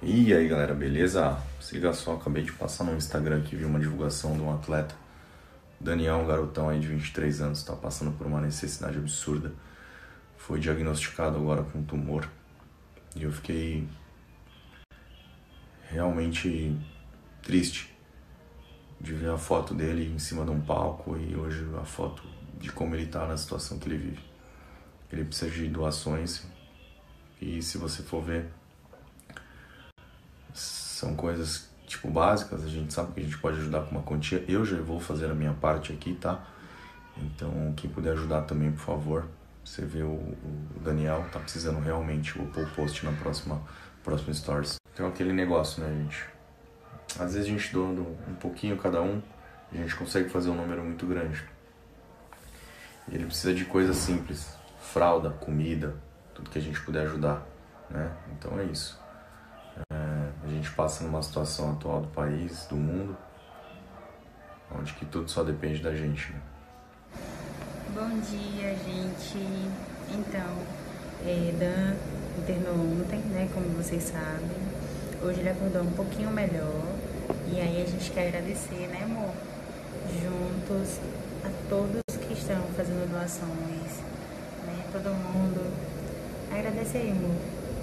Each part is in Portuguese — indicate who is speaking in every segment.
Speaker 1: E aí galera, beleza? Se liga só, acabei de passar no Instagram aqui, vi uma divulgação de um atleta, Daniel, um garotão aí de 23 anos, tá passando por uma necessidade absurda. Foi diagnosticado agora com tumor e eu fiquei realmente triste de ver a foto dele em cima de um palco e hoje a foto de como ele tá na situação que ele vive. Ele precisa de doações e se você for ver, são coisas tipo básicas, a gente sabe que a gente pode ajudar com uma quantia. Eu já vou fazer a minha parte aqui, tá? Então quem puder ajudar também, por favor. Você vê o Daniel tá precisando realmente, vou pôr o post na próxima stories. Então aquele negócio, né, gente? Às vezes a gente doando um pouquinho cada um, a gente consegue fazer um número muito grande. E ele precisa de coisas simples, fralda, comida, tudo que a gente puder ajudar, né? Então é isso. A gente passa numa situação atual do país, do mundo, onde que tudo só depende da gente, né?
Speaker 2: Bom dia, gente. Então, Dan internou ontem, né, como vocês sabem. Hoje ele acordou um pouquinho melhor. E aí a gente quer agradecer, né, amor? Juntos a todos que estão fazendo doações, né? Todo mundo. Agradecer aí, amor.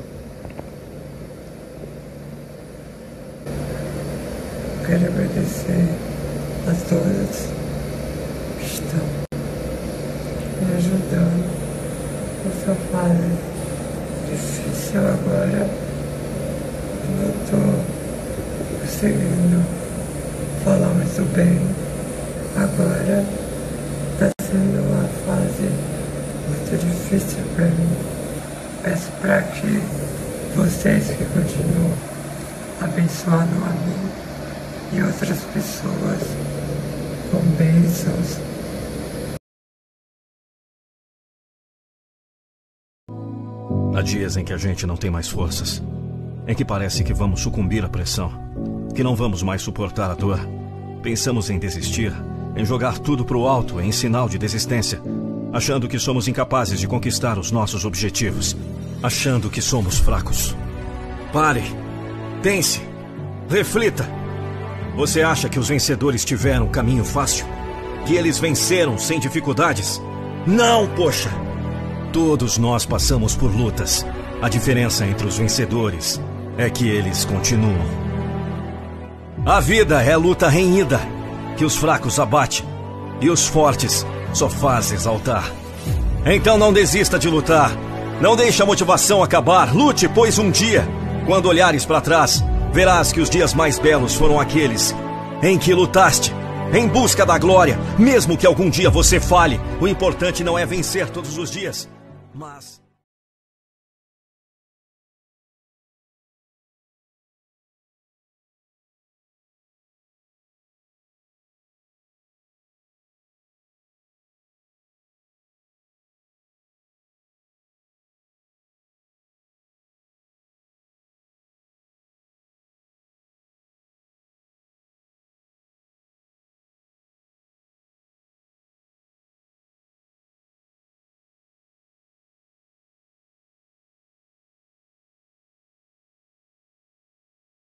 Speaker 3: Quero agradecer a todos que estão me ajudando nessa fase difícil agora. Eu não estou conseguindo falar muito bem. Agora está sendo uma fase muito difícil para mim. Peço para que vocês que continuam abençoando a mim e outras pessoas com bênçãos.
Speaker 4: Há dias em que a gente não tem mais forças, em que parece que vamos sucumbir à pressão, que não vamos mais suportar a dor. Pensamos em desistir, em jogar tudo pro alto em sinal de desistência, achando que somos incapazes de conquistar os nossos objetivos, achando que somos fracos. Pare! Pense! Reflita! Você acha que os vencedores tiveram caminho fácil? Que eles venceram sem dificuldades? Não, poxa! Todos nós passamos por lutas. A diferença entre os vencedores é que eles continuam. A vida é luta renhida, que os fracos abate e os fortes só faz exaltar. Então não desista de lutar. Não deixe a motivação acabar. Lute, pois um dia, quando olhares para trás, verás que os dias mais belos foram aqueles em que lutaste, em busca da glória. Mesmo que algum dia você falhe, o importante não é vencer todos os dias, mas...